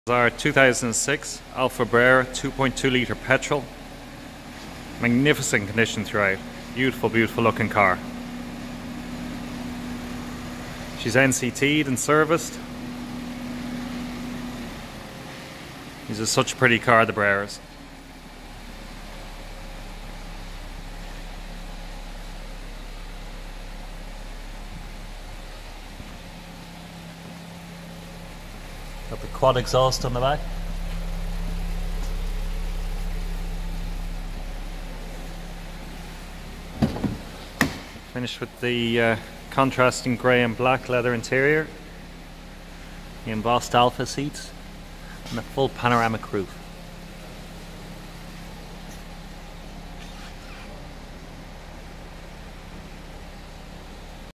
Our 2006 Alfa Brera 2.2 litre petrol. Magnificent condition throughout. Beautiful, beautiful looking car. She's NCT'd and serviced. This is such a pretty car, the Breras. Got the quad exhaust on the back. Finished with the contrasting grey and black leather interior, the embossed Alfa seats, and a full panoramic roof.